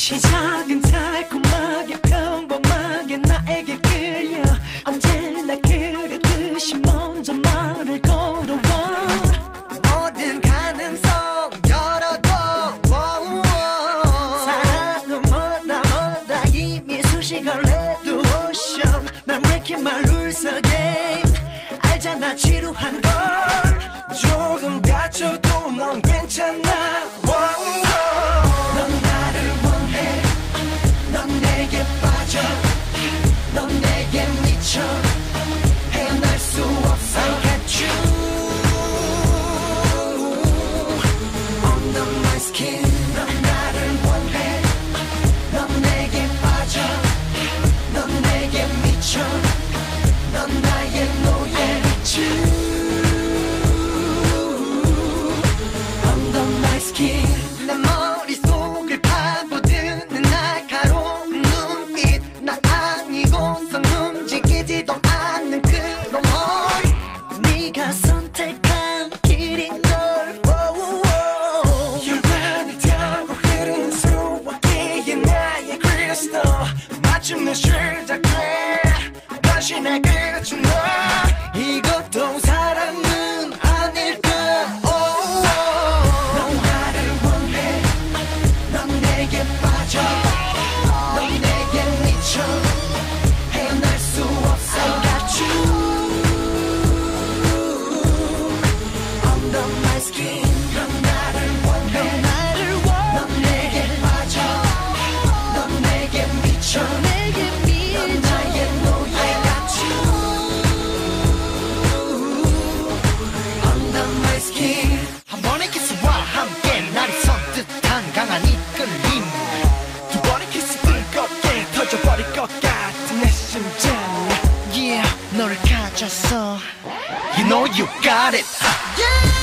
시작은 달콤하게 평범하게 나에게 끌려 언제나 그랬듯이 먼저 말을 걸어와 모든 가능성 열어둬 사랑은 뭐다 이미 수식을 레드 오션 난 왜 이렇게 말 울썩해 알잖아 지루한 걸 조금 다쳐도 넌 괜찮아 넌 나를 원해 넌 내게 빠져 넌 내게 미쳐 헤어날 수 없어 I got you under my skin 넌 나를 원해 넌 내게 빠져 넌 내게 미쳐 넌 나의 노예 under my skin 내 머릿속을 파고드는 날카로운 눈빛 나 아니고선 움직이지도 않는 그런 말 네가 선택한 길인 걸 혈관을 타고 흐르는 수화기의 나의 크리스탈 마침내 시작돼 다시 날 그려준 너 이것도 사랑은 아닐까 넌 나를 원해 넌 내게 빠져 넌 내게 미쳐 헤어날 수 없어 I got you under my skin 넌 나를 원해 넌 내게 빠져 넌 내게 미쳐 넌 나의 노예 I got you under my skin 한 번의 키스와 함께 날이 선뜻한 강한 이끌림 두 번의 키스 뜨겁게 터져버릴 것 같은 내 심장 Yeah 너를 가졌어 You know you got it Yeah